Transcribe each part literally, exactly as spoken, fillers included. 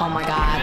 Oh my God.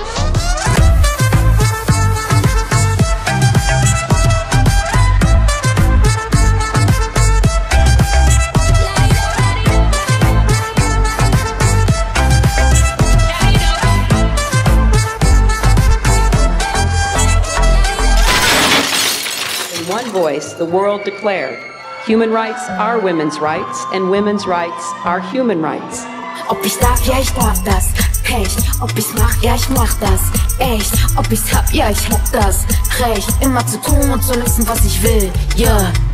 In one voice, the world declared, human rights are women's rights, and women's rights are human rights. Ob ich darf, ja ich darf das, Recht. Ob ich's mach, ja ich mach das, echt. Ob ich's hab, ja ich hab das, Recht. Immer zu tun und zu wissen, was ich will, yeah.